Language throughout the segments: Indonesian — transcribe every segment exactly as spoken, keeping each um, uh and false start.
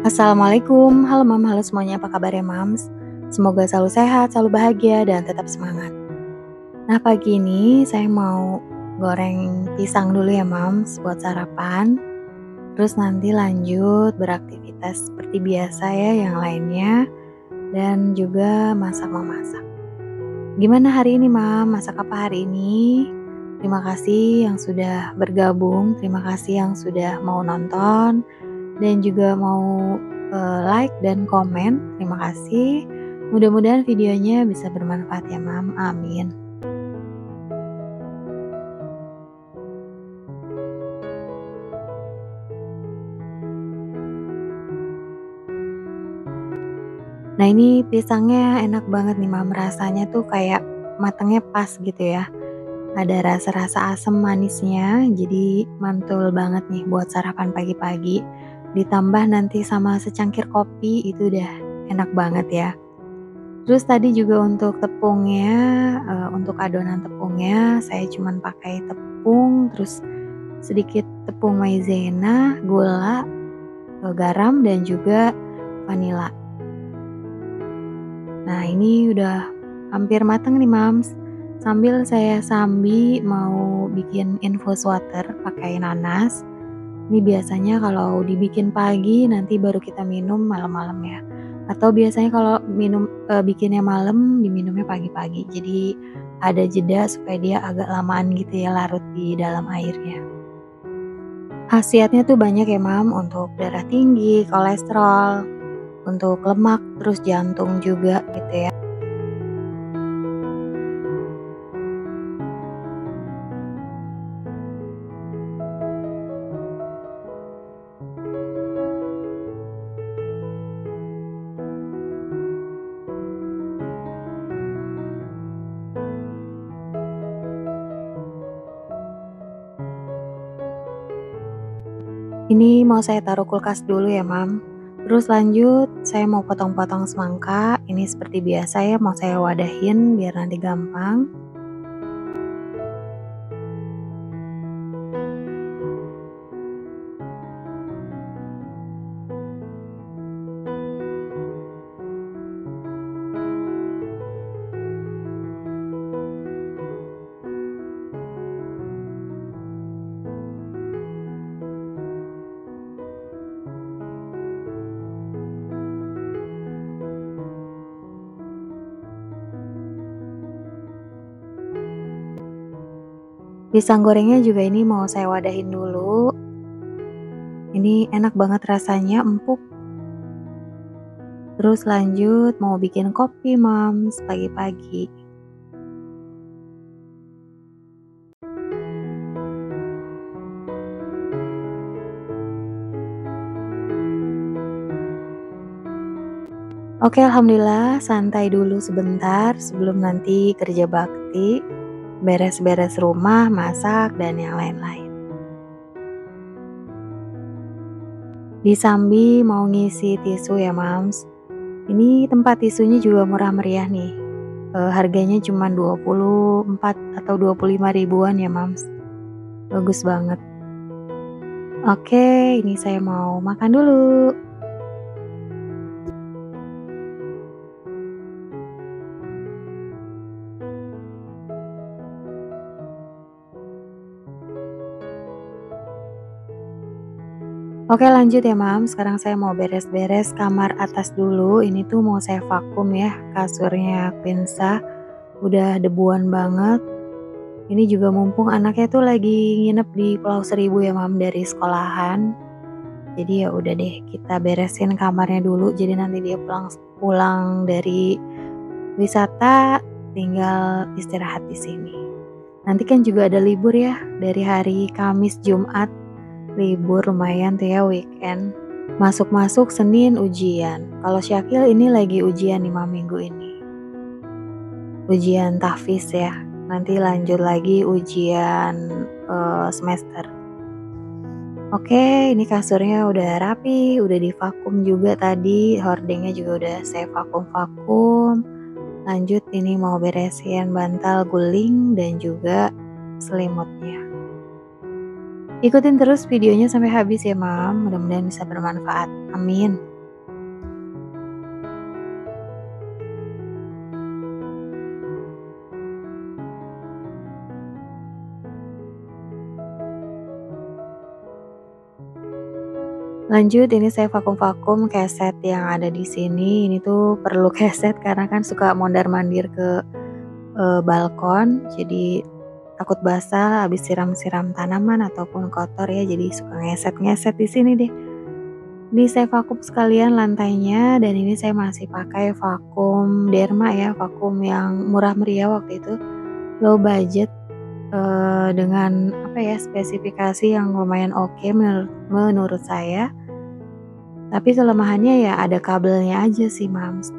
Assalamualaikum, halo Mam, halo semuanya, apa kabar ya Mams? Semoga selalu sehat, selalu bahagia, dan tetap semangat. Nah pagi ini saya mau goreng pisang dulu ya Mams buat sarapan. Terus nanti lanjut beraktivitas seperti biasa ya yang lainnya. Dan juga masak-memasak. Gimana hari ini Mam? Masak apa hari ini? Terima kasih yang sudah bergabung, terima kasih yang sudah mau nonton dan juga mau uh, like dan komen. Terima kasih. Mudah-mudahan videonya bisa bermanfaat ya, Mam. Amin. Nah, ini pisangnya enak banget nih, Mam. Rasanya tuh kayak matangnya pas gitu ya. Ada rasa-rasa asam manisnya, jadi mantul banget nih buat sarapan pagi-pagi. Ditambah nanti sama secangkir kopi, itu udah enak banget ya. Terus tadi juga untuk tepungnya, eee, untuk adonan tepungnya saya cuman pakai tepung, terus sedikit tepung maizena, gula, eee, garam dan juga vanila. Nah ini udah hampir mateng nih Mams, sambil saya sambi mau bikin infus water pakai nanas. Ini biasanya kalau dibikin pagi nanti baru kita minum malam-malam ya. Atau biasanya kalau minum eee, bikinnya malam, diminumnya pagi-pagi. Jadi ada jeda supaya dia agak lamaan gitu ya larut di dalam airnya. Khasiatnya tuh banyak ya Mam, untuk darah tinggi, kolesterol, untuk lemak, terus jantung juga gitu ya. Ini mau saya taruh kulkas dulu ya Mam. Terus lanjut saya mau potong-potong semangka, ini seperti biasa ya mau saya wadahin biar nanti gampang. Pisang gorengnya juga ini mau saya wadahin dulu. Ini enak banget rasanya, empuk. Terus lanjut mau bikin kopi Mams pagi-pagi. Oke, alhamdulillah santai dulu sebentar sebelum nanti kerja bakti, beres-beres rumah, masak, dan yang lain-lain. Di sambi mau ngisi tisu ya Mams. Ini tempat tisunya juga murah meriah nih. E, harganya cuma dua puluh empat atau dua puluh lima ribuan ya Mams. Bagus banget. Oke, ini saya mau makan dulu. Oke lanjut ya Mam, sekarang saya mau beres-beres kamar atas dulu. Ini tuh mau saya vakum ya, kasurnya Quinsa, udah debuan banget. Ini juga mumpung anaknya tuh lagi nginep di Pulau Seribu ya Mam dari sekolahan. Jadi ya udah deh kita beresin kamarnya dulu. Jadi nanti dia pulang pulang dari wisata tinggal istirahat di sini. Nanti kan juga ada libur ya dari hari Kamis Jumat. Libur lumayan tuh ya weekend. Masuk-masuk Senin ujian. Kalau Syakil ini lagi ujian lima minggu ini. Ujian tahfiz ya. Nanti lanjut lagi ujian uh, semester. Oke, ini kasurnya udah rapi, udah divakum juga tadi. Hordingnya juga udah saya vakum-vakum. Lanjut ini mau beresin bantal guling dan juga selimutnya. Ikutin terus videonya sampai habis ya Mam, mudah-mudahan bisa bermanfaat. Amin. Lanjut ini saya vakum-vakum keset yang ada di sini, ini tuh perlu keset karena kan suka mondar-mandir ke, eee, balkon, jadi takut basah habis siram-siram tanaman ataupun kotor ya, jadi suka ngeset-ngeset di sini deh. Ini saya vakum sekalian lantainya dan ini saya masih pakai vakum Derma ya, vakum yang murah meriah waktu itu, low budget, eee, dengan apa ya, spesifikasi yang lumayan oke menurut menurut saya. Tapi kelemahannya ya ada kabelnya aja sih, Mams.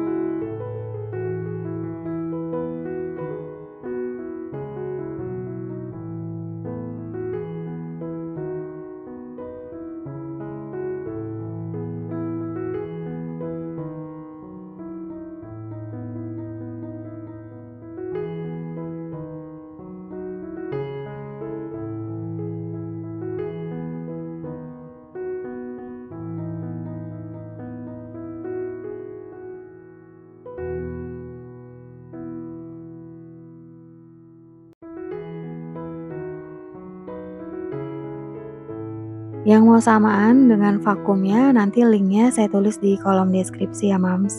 Yang mau samaan dengan vakumnya nanti linknya saya tulis di kolom deskripsi ya, Mams.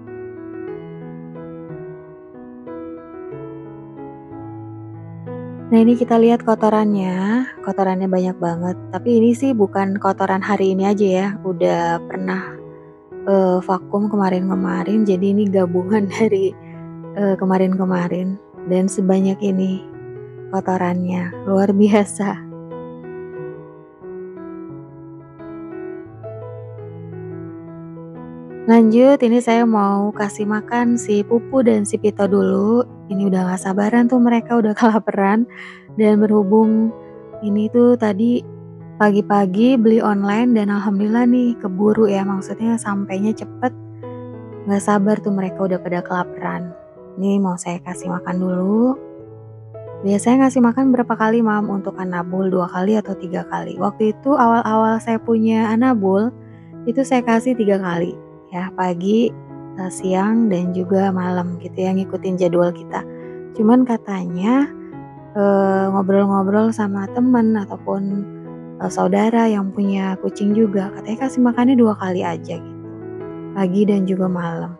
Nah ini kita lihat kotorannya, kotorannya banyak banget, tapi ini sih bukan kotoran hari ini aja ya, udah pernah, eee, vakum kemarin-kemarin jadi ini gabungan dari, eee, kemarin-kemarin dan sebanyak ini kotorannya, luar biasa. Lanjut, ini saya mau kasih makan si Pupu dan si Pito dulu. Ini udah gak sabaran tuh mereka udah kelaparan. Dan berhubung ini tuh tadi pagi-pagi beli online dan alhamdulillah nih keburu ya, maksudnya sampainya cepet. Gak sabar tuh mereka udah pada kelaparan. Ini mau saya kasih makan dulu. Biasanya ngasih makan berapa kali, Mam, untuk Anabul? Dua kali atau tiga kali? Waktu itu awal-awal saya punya Anabul, itu saya kasih tiga kali. Ya, pagi, eee, siang, dan juga malam gitu ya, ngikutin jadwal kita. Cuman katanya, eee, ngobrol-ngobrol sama temen ataupun, eee, saudara yang punya kucing juga, katanya kasih makannya dua kali aja gitu, pagi dan juga malam.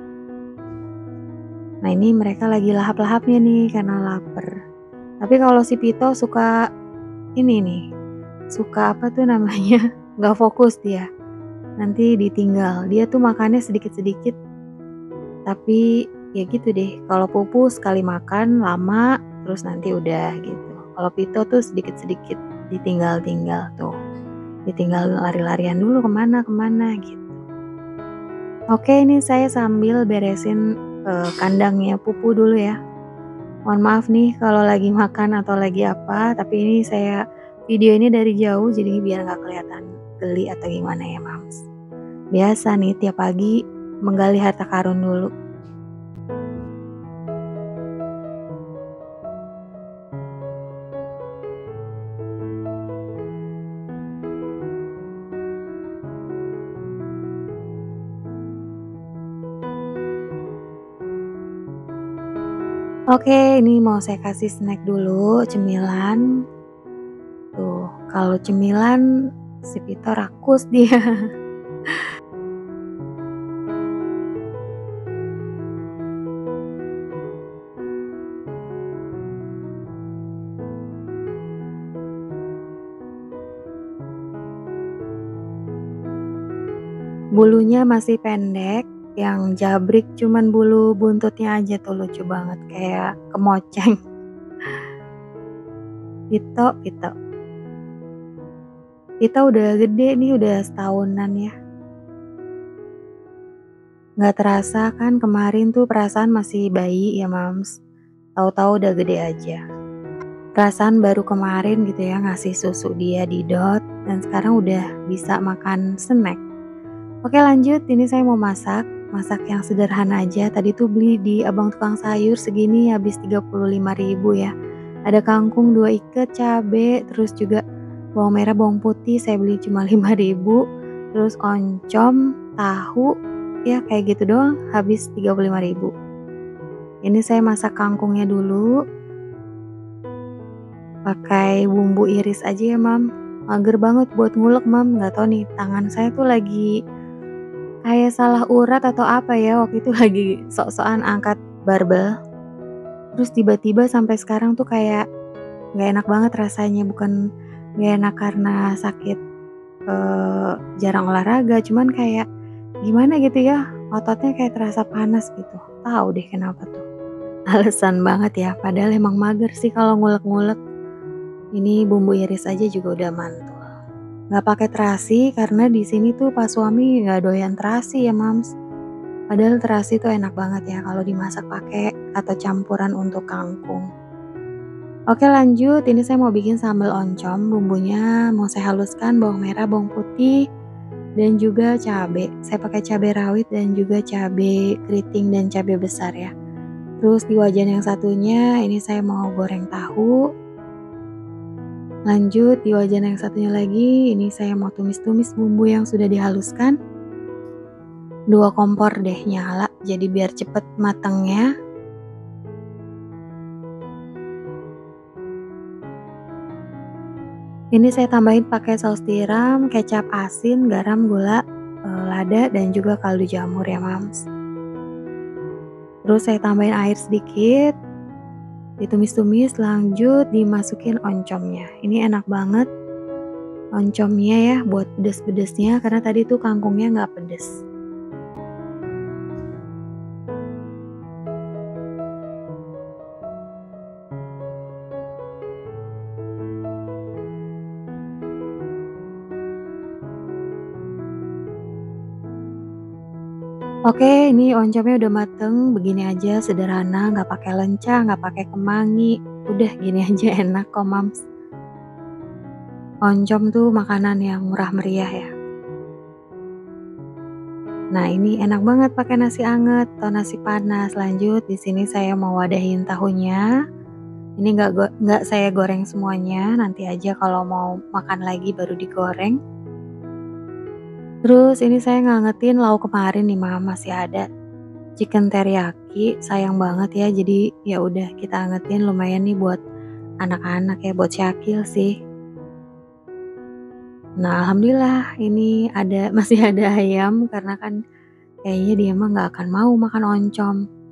Nah ini mereka lagi lahap-lahapnya nih karena laper. Tapi kalau si Pito suka ini nih, suka apa tuh namanya, nggak fokus dia, nanti ditinggal. Dia tuh makannya sedikit-sedikit, tapi ya gitu deh, kalau Pupu sekali makan lama, terus nanti udah gitu. Kalau Pito tuh sedikit-sedikit, ditinggal-tinggal tuh, ditinggal lari-larian dulu kemana-kemana gitu. Oke ini saya sambil beresin, eee, kandangnya Pupu dulu ya. Mohon maaf nih kalau lagi makan atau lagi apa, tapi ini saya video ini dari jauh jadi biar nggak kelihatan geli atau gimana ya, Mams. Biasa nih tiap pagi menggali harta karun dulu. Oke, ini mau saya kasih snack dulu, cemilan. Tuh, kalau cemilan si Pito rakus dia. Bulunya masih pendek, yang jabrik cuman bulu buntutnya aja tuh lucu banget kayak kemoceng. Pito, Pito. Pito udah gede nih, udah setahunan ya. Nggak terasa kan kemarin tuh perasaan masih bayi ya, Mams. Tahu-tahu udah gede aja. Perasaan baru kemarin gitu ya ngasih susu dia di dot dan sekarang udah bisa makan snack. Oke lanjut, ini saya mau masak. Masak yang sederhana aja. Tadi tuh beli di abang tukang sayur segini habis tiga puluh lima ribu ya. Ada kangkung dua ikat, cabe, terus juga bawang merah, bawang putih saya beli cuma lima ribu. Terus oncom, tahu, ya kayak gitu doang habis tiga puluh lima ribu. Ini saya masak kangkungnya dulu. Pakai bumbu iris aja ya, Mam. mager banget buat ngulek, Mams, nggak tahu nih tangan saya tuh lagi kayak salah urat atau apa ya, waktu itu lagi sok-sokan angkat barbel, terus tiba-tiba sampai sekarang tuh kayak nggak enak banget rasanya, bukan nggak enak karena sakit, eee, jarang olahraga, cuman kayak gimana gitu ya, ototnya kayak terasa panas gitu, tahu deh kenapa tuh. Alasan banget ya, padahal emang mager sih kalau ngulek-ngulek. Ini bumbu iris aja juga udah mantul. Nggak pakai terasi karena di sini tuh pas suami nggak doyan terasi ya, Mams. Padahal terasi tuh enak banget ya kalau dimasak pakai atau campuran untuk kangkung. Oke lanjut, ini saya mau bikin sambal oncom, bumbunya mau saya haluskan bawang merah, bawang putih, dan juga cabe. Saya pakai cabe rawit dan juga cabe keriting dan cabe besar ya. Terus di wajan yang satunya ini saya mau goreng tahu. Lanjut di wajan yang satunya lagi, ini saya mau tumis-tumis bumbu yang sudah dihaluskan. Dua kompor deh nyala, jadi biar cepet matangnya. Ini saya tambahin pakai saus tiram, kecap asin, garam, gula, eee, lada, dan juga kaldu jamur ya, Mams. Terus saya tambahin air sedikit, ditumis-tumis, lanjut dimasukin oncomnya. Ini enak banget oncomnya ya buat pedes-pedesnya, karena tadi tuh kangkungnya nggak pedes. Oke, ini oncomnya udah mateng, begini aja sederhana, nggak pakai lenca, nggak pakai kemangi, udah gini aja enak kok, Mams. Oncom tuh makanan yang murah meriah ya. Nah, ini enak banget pakai nasi anget atau nasi panas. Lanjut, di sini saya mau wadahin tahunya. Ini nggak go nggak saya goreng semuanya, nanti aja kalau mau makan lagi baru digoreng. Terus ini saya ngangetin lauk kemarin nih, Mam, masih ada chicken teriyaki, sayang banget ya, jadi ya udah kita angetin lumayan nih buat anak-anak ya, buat Syakil sih. Nah, alhamdulillah ini ada masih ada ayam karena kan kayaknya dia mah nggak akan mau makan oncom.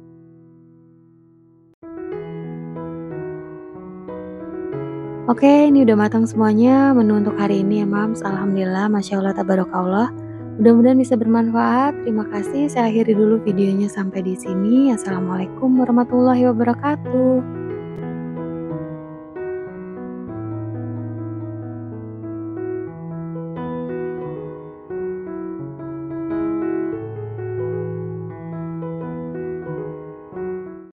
Oke, ini udah matang semuanya menu untuk hari ini ya, Mams. Alhamdulillah, masya Allah, tabarakallah. Mudah-mudahan bisa bermanfaat. Terima kasih. Saya akhiri dulu videonya sampai di sini. Assalamualaikum warahmatullahi wabarakatuh.